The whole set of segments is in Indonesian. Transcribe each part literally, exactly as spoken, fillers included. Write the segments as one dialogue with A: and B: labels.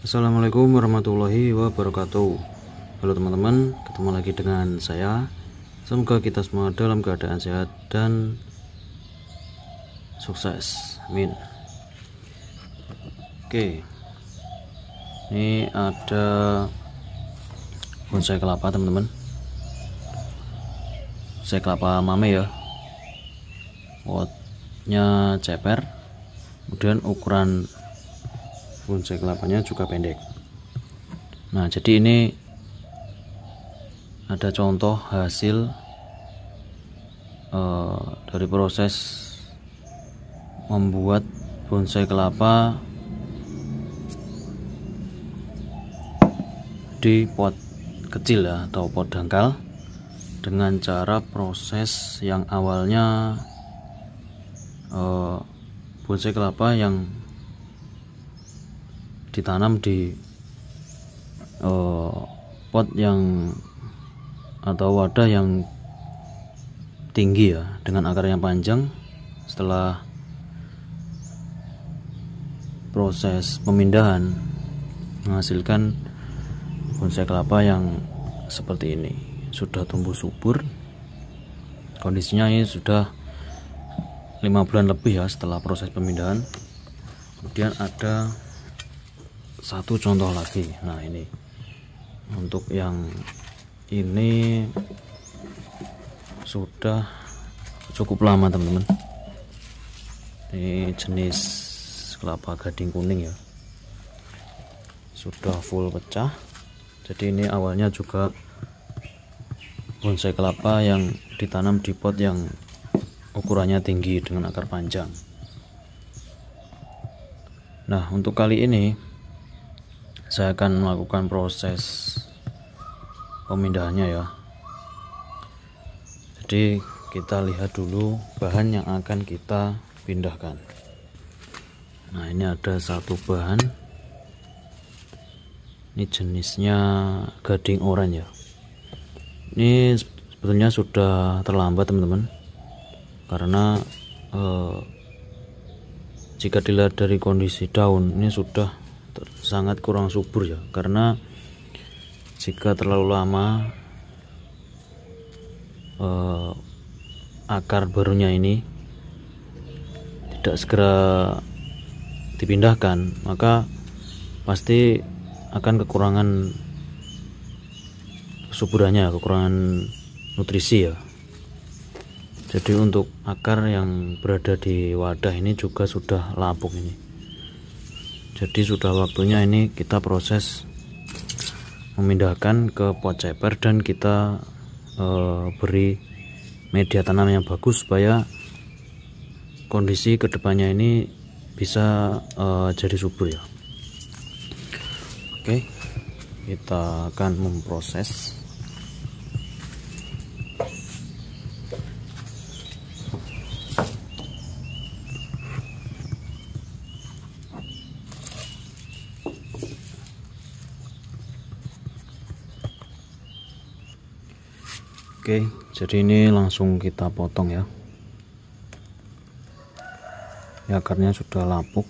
A: Assalamualaikum warahmatullahi wabarakatuh. Halo teman-teman, ketemu lagi dengan saya. Semoga kita semua dalam keadaan sehat dan sukses, amin. Oke, ini ada bonsai kelapa teman-teman, bonsai kelapa mame ya, potnya ceper, kemudian ukuran bonsai kelapanya juga pendek. Nah, jadi ini ada contoh hasil uh, dari proses membuat bonsai kelapa di pot kecil ya, atau pot dangkal, dengan cara proses yang awalnya uh, bonsai kelapa yang ditanam di uh, pot yang atau wadah yang tinggi ya, dengan akar yang panjang. Setelah proses pemindahan menghasilkan bonsai kelapa yang seperti ini, sudah tumbuh subur. Kondisinya ini sudah lima bulan lebih ya setelah proses pemindahan. Kemudian ada satu contoh lagi. Nah, ini untuk yang ini sudah cukup lama teman-teman. Ini jenis kelapa gading kuning ya, sudah full pecah. Jadi ini awalnya juga bonsai kelapa yang ditanam di pot yang ukurannya tinggi dengan akar panjang. Nah, untuk kali ini saya akan melakukan proses pemindahannya ya. Jadi kita lihat dulu bahan yang akan kita pindahkan. Nah, ini ada satu bahan, ini jenisnya gading oranye ya. Ini sebetulnya sudah terlambat teman-teman, karena eh, jika dilihat dari kondisi daun ini sudah sangat kurang subur ya, karena jika terlalu lama eh, akar barunya ini tidak segera dipindahkan, maka pasti akan kekurangan suburannya, kekurangan nutrisi ya. Jadi untuk akar yang berada di wadah ini juga sudah lapuk ini. Jadi sudah waktunya ini kita proses memindahkan ke pot ceper, dan kita e, beri media tanam yang bagus supaya kondisi kedepannya ini bisa e, jadi subur ya. Oke, kita akan memproses. Oke, jadi ini langsung kita potong ya. Ya, akarnya sudah lapuk.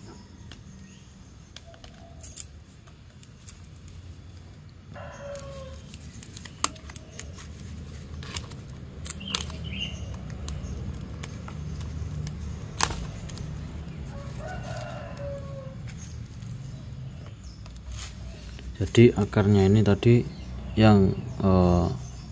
A: Jadi akarnya ini tadi yang eh,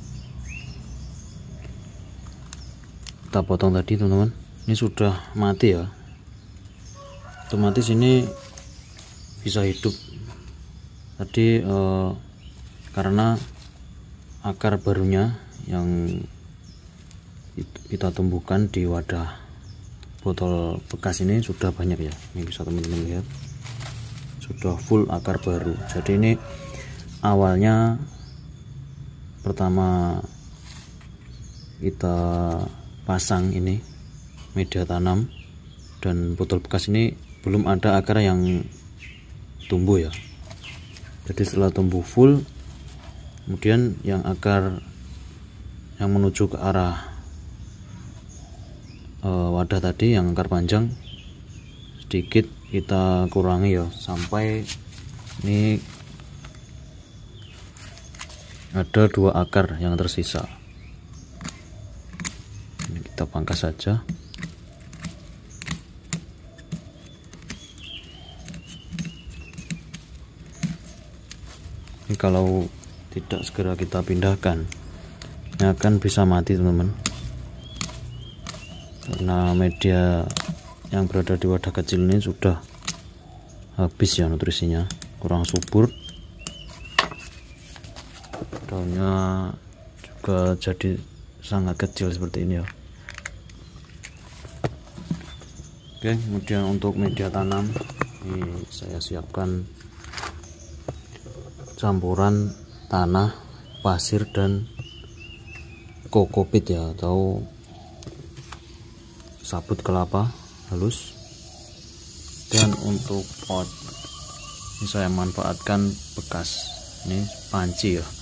A: kita potong tadi teman-teman, ini sudah mati ya, otomatis ini bisa hidup tadi eh, karena akar barunya yang kita tumbuhkan di wadah botol bekas ini sudah banyak ya. Ini bisa teman-teman lihat, sudah full akar baru. Jadi ini awalnya pertama kita pasang ini media tanam dan botol bekas ini belum ada akar yang tumbuh ya. Jadi setelah tumbuh full, kemudian yang akar yang menuju ke arah e, wadah tadi yang akar panjang sedikit kita kurangi ya, sampai Ini ada dua akar yang tersisa. Ini kita pangkas saja. Ini kalau tidak segera kita pindahkan, ini akan bisa mati teman-teman, karena media yang berada di wadah kecil ini sudah habis ya nutrisinya, kurang subur. Daunnya juga jadi sangat kecil seperti ini ya. Oke, kemudian untuk media tanam ini saya siapkan campuran tanah, pasir, dan kokopit ya, atau sabut kelapa halus. Dan untuk pot ini saya manfaatkan bekas ini panci ya,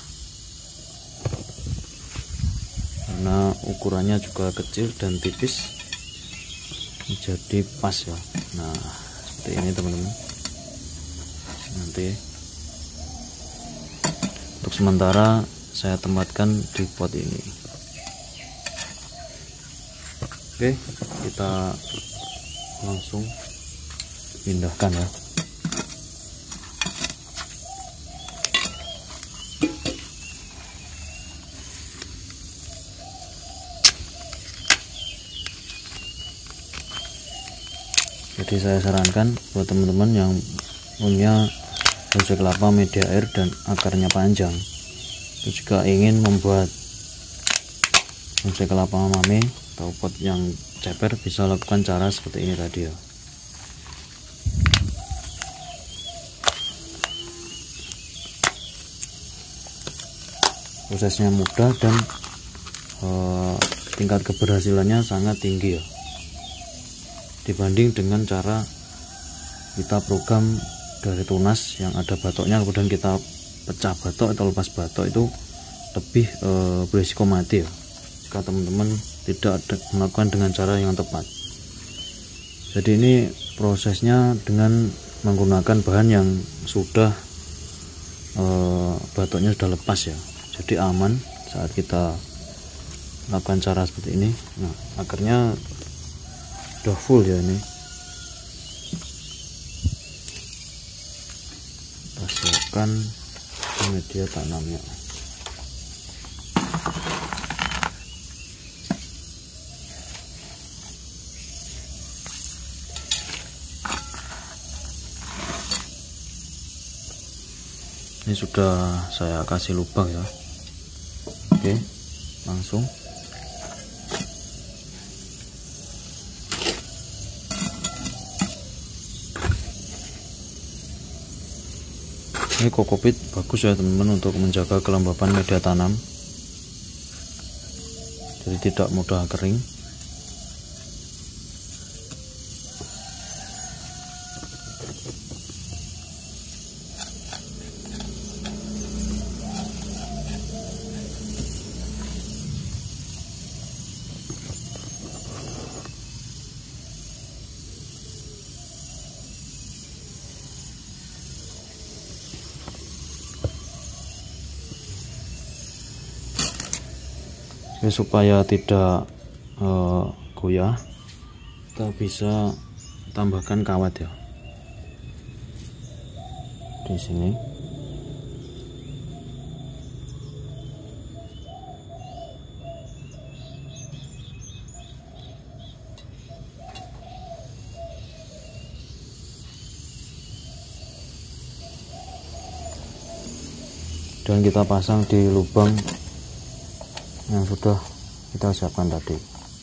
A: karena ukurannya juga kecil dan tipis, jadi pas ya. Nah seperti ini teman-teman. Nanti untuk sementara saya tempatkan di pot ini. Oke, kita langsung pindahkan ya. Jadi saya sarankan buat teman-teman yang punya bonsai kelapa media air dan akarnya panjang, itu jika ingin membuat bonsai kelapa mame atau pot yang ceper, bisa lakukan cara seperti ini tadi ya. Prosesnya mudah dan eh, tingkat keberhasilannya sangat tinggi ya, dibanding dengan cara kita program dari tunas yang ada batoknya kemudian kita pecah batok atau lepas batok, itu lebih e, berisiko mati ya jika teman-teman tidak ada, melakukan dengan cara yang tepat. Jadi ini prosesnya dengan menggunakan bahan yang sudah e, batoknya sudah lepas ya, jadi aman saat kita melakukan cara seperti ini. Nah akarnya udah full ya, ini siapkan media tanamnya. Ini sudah saya kasih lubang ya. Oke, langsung ini kokopit bagus ya teman-teman untuk menjaga kelembapan media tanam, jadi tidak mudah kering. Oke, supaya tidak uh, goyah, kita bisa tambahkan kawat ya di sini. Dan kita pasang di lubang yang sudah kita siapkan tadi.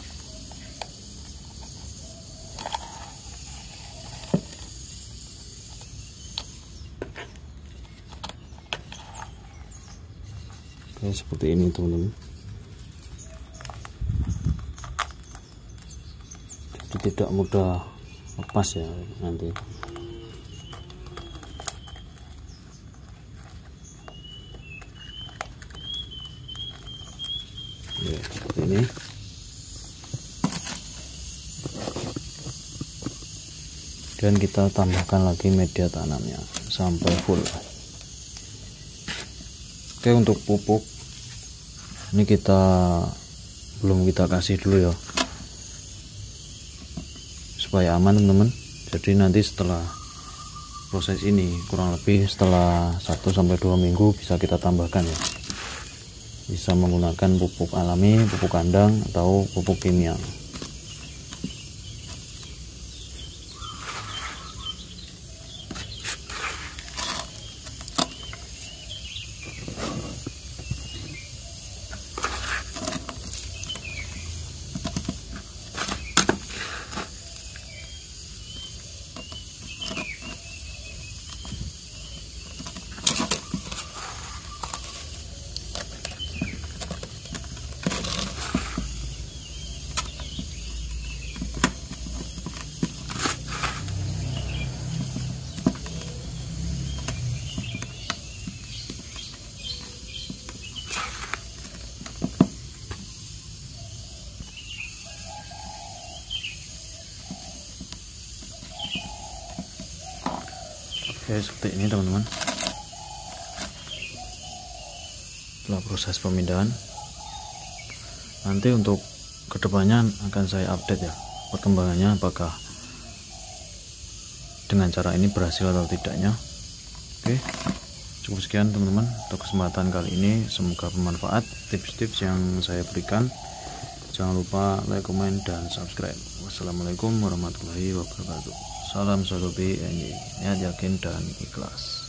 A: Oke, seperti ini teman-teman. Jadi tidak mudah lepas ya nanti. Ya, seperti ini. Dan kita tambahkan lagi media tanamnya. sampai full. Oke, untuk pupuk ini kita belum kita kasih dulu ya, supaya aman teman-teman. Jadi nanti setelah proses ini kurang lebih setelah satu sampai dua minggu bisa kita tambahkan ya, bisa menggunakan pupuk alami, pupuk kandang atau pupuk kimia. Oke, seperti ini teman-teman. Setelah proses pemindahan, nanti untuk kedepannya akan saya update ya perkembangannya, apakah dengan cara ini berhasil atau tidaknya. Oke, cukup sekian teman-teman untuk kesempatan kali ini, semoga bermanfaat tips-tips yang saya berikan. Jangan lupa like, comment, dan subscribe. Wassalamualaikum warahmatullahi wabarakatuh. Salam Salubi, niat yakin dan ikhlas.